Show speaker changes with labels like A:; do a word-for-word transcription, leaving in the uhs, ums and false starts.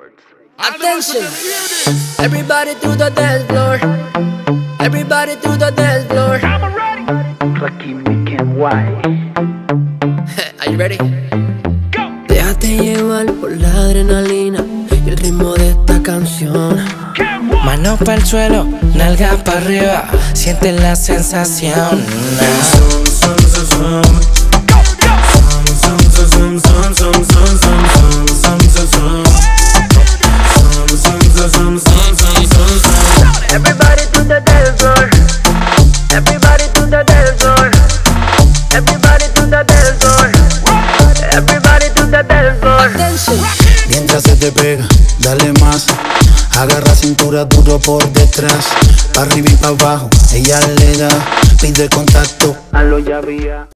A: Attention, everybody to the dance floor. Everybody to the dance floor.
B: Rakim y Ken White.
A: Are you ready?
C: Go. Déjate llevar por la adrenalina y el ritmo de esta canción.
D: Manos para el suelo, nalgas para arriba, siente la sensación.
B: Everybody to the dance floor. Everybody to the dance floor. Everybody to the dance floor. Everybody to the dance floor.
A: Attention.
E: Mientras se te pega, dale más. Agarra cintura duro por detrás, pa' arriba y pa' abajo, ella le da, pide contacto.
B: A lo ya había.